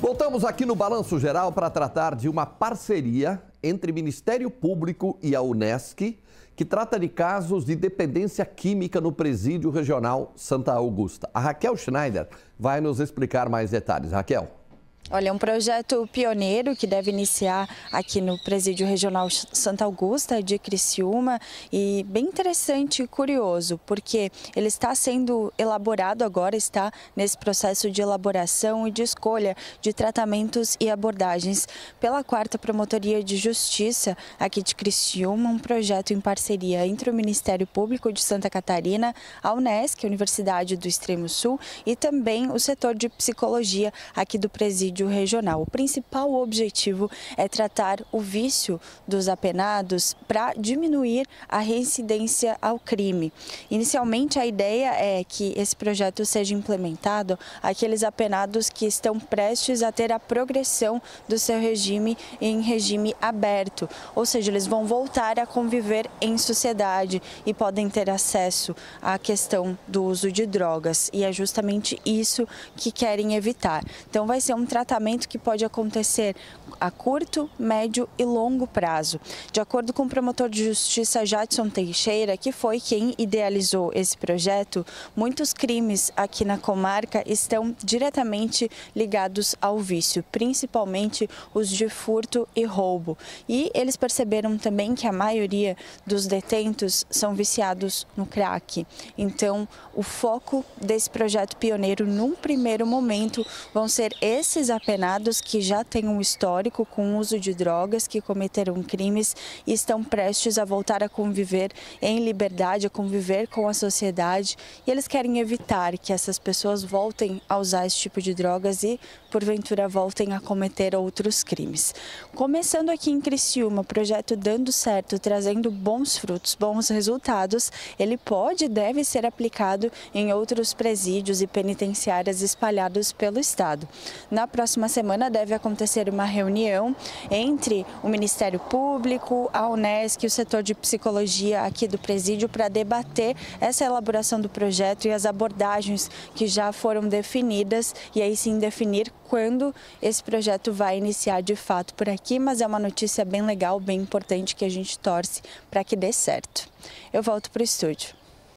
Voltamos aqui no Balanço Geral para tratar de uma parceria entre Ministério Público e a Unesc, que trata de casos de dependência química no Presídio Regional Santa Augusta. A Raquel Schneider vai nos explicar mais detalhes. Raquel. Olha, é um projeto pioneiro que deve iniciar aqui no Presídio Regional Santa Augusta de Criciúma e bem interessante e curioso, porque ele está sendo elaborado agora, está nesse processo de elaboração e de escolha de tratamentos e abordagens pela 4ª Promotoria de Justiça aqui de Criciúma, um projeto em parceria entre o Ministério Público de Santa Catarina, a Unesc, a Universidade do Extremo Sul, e também o setor de psicologia aqui do Presídio Regional. O principal objetivo é tratar o vício dos apenados para diminuir a reincidência ao crime. Inicialmente, a ideia é que esse projeto seja implementado àqueles apenados que estão prestes a ter a progressão do seu regime em regime aberto, ou seja, eles vão voltar a conviver em sociedade e podem ter acesso à questão do uso de drogas, e é justamente isso que querem evitar. Então, vai ser um tratamento que pode acontecer a curto, médio e longo prazo. De acordo com o promotor de justiça Jadson Teixeira, que foi quem idealizou esse projeto, muitos crimes aqui na comarca estão diretamente ligados ao vício, principalmente os de furto e roubo. E eles perceberam também que a maioria dos detentos são viciados no crack. Então, o foco desse projeto pioneiro, num primeiro momento, vão ser esses apenados que já têm um histórico com o uso de drogas, que cometeram crimes e estão prestes a voltar a conviver em liberdade, a conviver com a sociedade, e eles querem evitar que essas pessoas voltem a usar esse tipo de drogas e, porventura, voltem a cometer outros crimes. Começando aqui em Criciúma, o projeto dando certo, trazendo bons frutos, bons resultados, ele pode e deve ser aplicado em outros presídios e penitenciárias espalhados pelo estado. Na próxima semana deve acontecer uma reunião entre o Ministério Público, a Unesc e o setor de psicologia aqui do presídio para debater essa elaboração do projeto e as abordagens que já foram definidas, e aí sim definir quando esse projeto vai iniciar de fato por aqui, mas é uma notícia bem legal, bem importante, que a gente torce para que dê certo. Eu volto para o estúdio.